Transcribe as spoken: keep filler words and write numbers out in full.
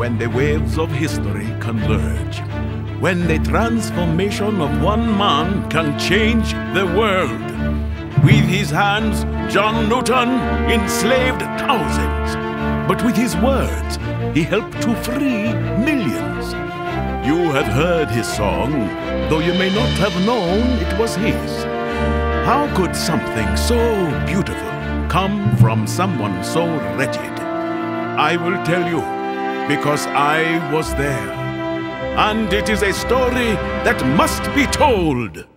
when the waves of history converge. When the transformation of one man can change the world. With his hands, John Newton enslaved thousands. But with his words, he helped to free millions. You have heard his song, though you may not have known it was his. How could something so beautiful come from someone so wretched? I will tell you, because I was there. And it is a story that must be told.